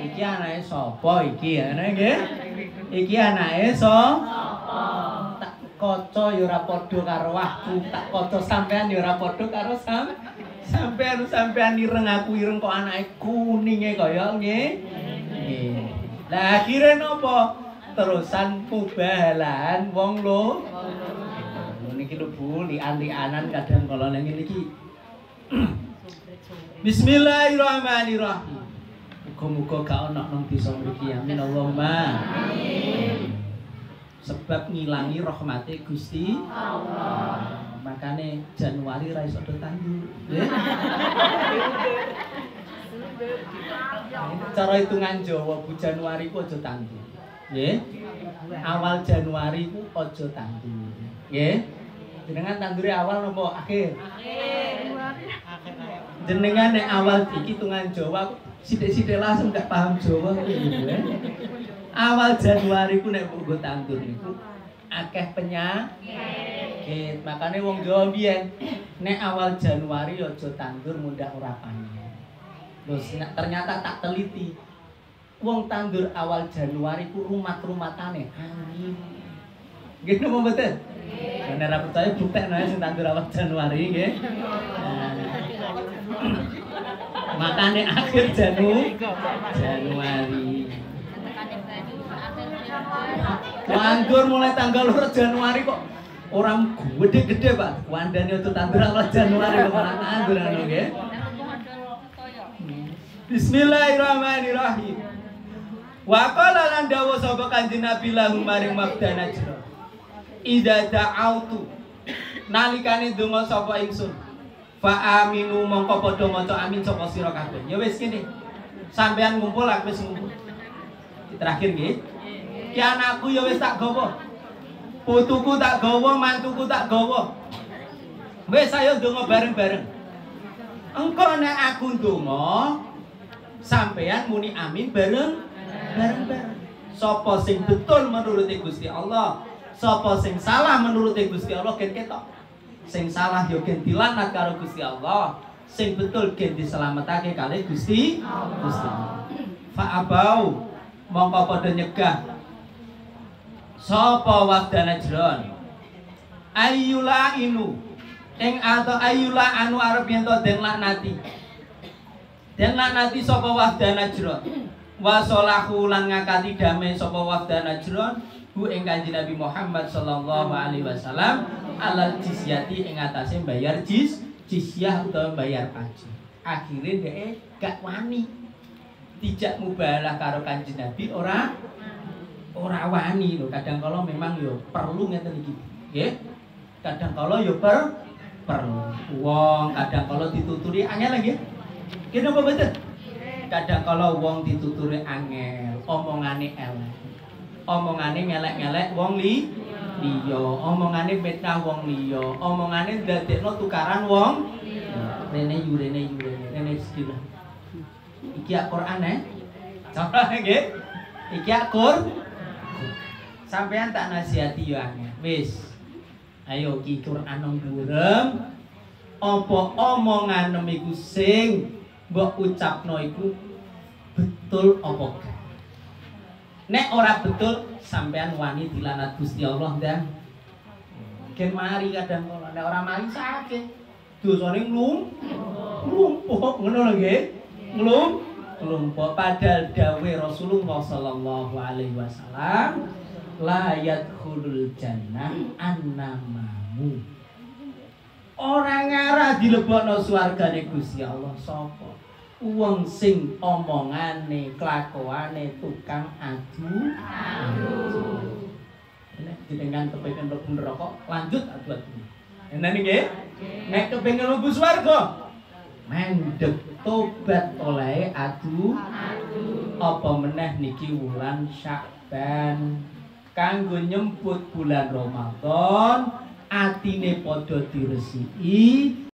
Iki anake sapa iki ya nggih? Iki anake sapa? Tak kaca ya ora padha karo aku, tak kaca sampean ya ora padha karo sampean ireng aku ireng kok anake kuninge kaya nggih. Nggih. Lah akhire napa? Terusan pubalan wong lho. Niki lho Bu, lian-lianan kadang kala nang ngene iki. Bismillahirrahmanirrahim. Muga-muga gak ono nang desa mriki amin Allahumma. Amin. Sebab ngilangi rahmate Gusti Allah. Makane Januari ra iso tandur. Nggih. Cara hitungan Jawa Bu Januari ku aja tandur. Nggih. Awal Januari ku aja tandur. Nggih. Jenengan tandure awal napa akhir? Akhir. Jenengan nek awal iki hitungan Jawa sithik-sithik langsung gak paham Jawa gitu ya. Awal Januari ku nek nggo tandur niku akeh penyakit. Makane wong Jawa biyen nek awal Januari aja tandur mundak ora panen. Terus ternyata tak teliti. Wong tandur awal Januari ku rumat-rumatane angin. Nggih napa mboten? Nggih. Nek ora percaya buktekno sing tandur awal Januari nggih. Makane akhir Januari. Tandur mulai tanggal 2 Januari kok orang gede-gede Pak. Wandane untuk tandur awal Januari kok ora tandur ngono nggih. Bismillahirrahmanirrahim. Wa qala lan dawuh sapa Kanjeng Nabi lahum maring Mabda Najra. Idza da'autu nalikane donga sapa ingsun fa aminu mongko padha maca amin sapa sira kabeh. Ya wis kene. Sampean ngumpul aku wis ngumpul. Terakhir nggih. Ki anakku ya wis tak gawa. Putuku tak gawa, mantuku tak gawa. Wis ayo donga bareng-bareng. Engko nek aku ndonga sampean muni amin bareng-bareng. Sapa sing betul menurut Gusti Allah, sapa sing salah menurut Gusti Allah gen ketok. Sing salah yo gen dilanat karo Gusti Allah, sing betul gen diselametake kali Gusti Allah. Fa abau mongko padha nyegah sapa Wafda Najran ayyula inu ing atau ayyula anu arep yen to den laknati sapa Wafda Najran wa salahu lan ngakati damai sapa Wafda Najran hu ing Kanjeng Nabi Muhammad sallallahu alaihi wasallam alal jizyati ing atase bayar jizyah utawa bayar pajak. Akhire dhek gak wani dijak mubalah karo Kanjeng Nabi ora wani lho. Kadang kala memang yo perlu ngeten iki nggih. Kadang kala yo perlu wong kadang kala dituturi angel nggih. Kene apa mboten? Kadang kala wong dituturi angel, omongane elek. Omongane ngelek-ngelek wong liya, omongane fitnah wong liya, omongane ndadekno tukaran wong rene yurene sedina. Iki Al-Qur'an coba nggih. Iki Al-Qur'an. Sampeyan tak nasihati yo angel. Wis. Ayo iki Qur'an nang durem. Apa omonganem iku sing mbok ucapno iku betul apa gak? Nek ora betul sampean wani dilanat Gusti Allah ndang. Gen mari kadang kala nek ora mari sakit. Dosane nglumpuk ngono lho nggih. Nglumpuk padahal dawuh Rasulullah sallallahu alaihi wasallam la yadkhulul jannah annamamu. Ora ngarah dilebokno swargane Gusti Allah sapa? Wong sing omongane, kelakuane tukang adu. Nek jenengan kepengin mlebu neraka, lanjut adu-adu. Enak nggih? Nek kepengin mlebu swarga, mendhet tobat oleh adu. Apa meneh niki wulan Sya'ban kanggo nyemput bulan Ramadan, atine padha diresiki.